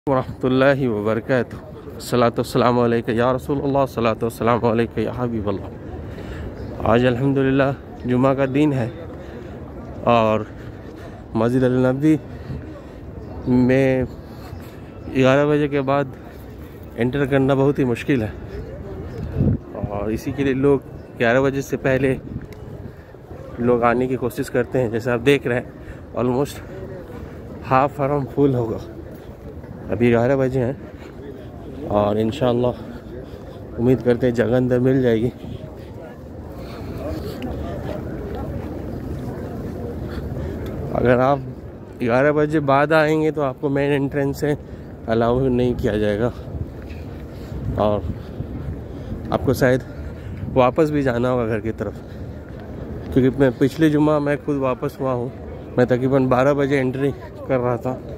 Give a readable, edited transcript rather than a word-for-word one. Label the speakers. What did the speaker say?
Speaker 1: वरहमतुल्लाहि वबरकातुहू। सलातो सलामु अलैका या रसूलल्लाह, सलातो सलामु अलैका या हबीबल्लाह। आज अल्हम्दुलिल्लाह जुमा का दिन है और मस्जिद अल नबी में 11 बजे के बाद एंटर करना बहुत ही मुश्किल है और इसी के लिए लोग 11 बजे से पहले लोग आने की कोशिश करते हैं। जैसे आप देख रहे हैं ऑलमोस्ट हाफ हरम फुल होगा। अभी 11 बजे हैं और इंशाअल्लाह उम्मीद करते हैं जगह अंदर मिल जाएगी। अगर आप 11 बजे बाद आएंगे तो आपको मेन एंट्रेंस से अलाउ नहीं किया जाएगा और आपको शायद वापस भी जाना होगा घर की तरफ, क्योंकि मैं पिछले जुमा मैं खुद वापस हुआ हूँ। मैं तकरीबन 12 बजे एंट्री कर रहा था